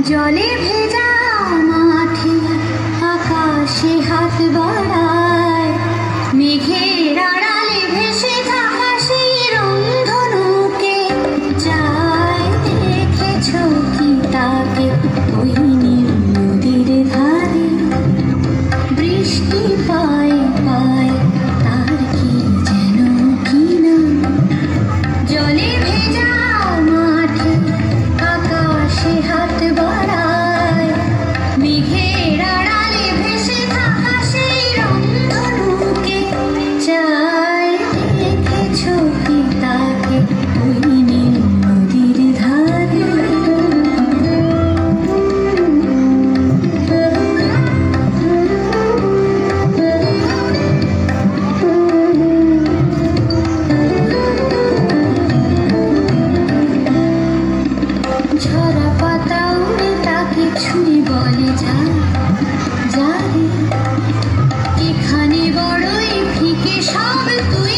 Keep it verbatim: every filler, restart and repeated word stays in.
জলে ভেজা মাঠে আকাশে হাত বাড়ায়, মেঘের আড়ালে ভেসে থাকা সেই রংধনুকে যায় দেখেছ কি তাকে ওই নীল নদীর ধারে? বৃষ্টি পায় পায় তার কি যেন কি না, জলে ভেজা মাঠে আকাশে হাত বাড়ায়, মেঘের আড়ালে ভেসে থাকা সেই রংধনুকে চায় দেখেছ কি তাকে ওই নীল নদীর ধারে? ঝরা পাতা উড়ে তাকে ছুঁয়ে বলে যা যা রে, এখানে বড়ই ফিকে সব তুই